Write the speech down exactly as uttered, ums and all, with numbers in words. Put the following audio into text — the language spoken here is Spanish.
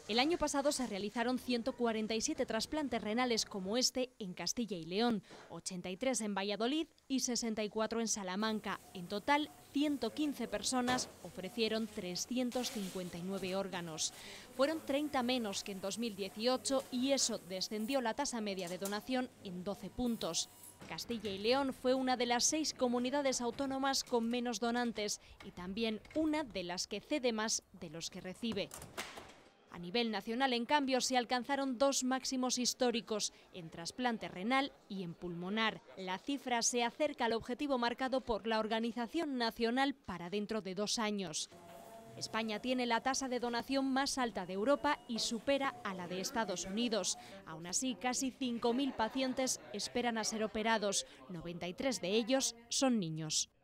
El año pasado se realizaron ciento cuarenta y siete trasplantes renales como este en Castilla y León, ochenta y tres en Valladolid y sesenta y cuatro en Salamanca. En total, ciento quince personas ofrecieron trescientos cincuenta y nueve órganos. Fueron treinta menos que en dos mil dieciocho y eso descendió la tasa media de donación en doce puntos. Castilla y León fue una de las seis comunidades autónomas con menos donantes y también una de las que cede más de los que recibe. A nivel nacional, en cambio, se alcanzaron dos máximos históricos, en trasplante renal y en pulmonar. La cifra se acerca al objetivo marcado por la Organización Nacional para dentro de dos años. España tiene la tasa de donación más alta de Europa y supera a la de Estados Unidos. Aún así, casi cinco mil pacientes esperan a ser operados. noventa y tres de ellos son niños.